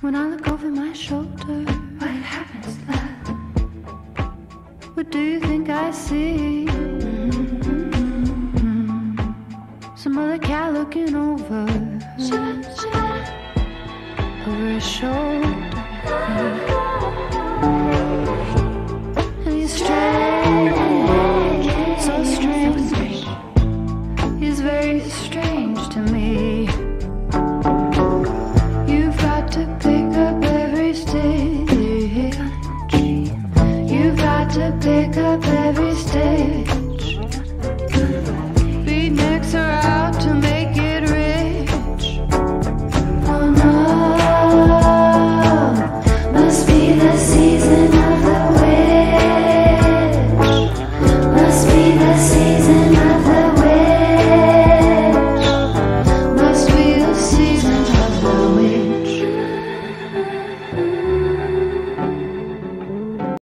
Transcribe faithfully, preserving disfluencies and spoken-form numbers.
When I look over my shoulder, what happens, love? What do you think I see? Mm-hmm. Some other cat looking over, shut up, shut up. Over his shoulder. And he's strange, so strange. He's very strange to me.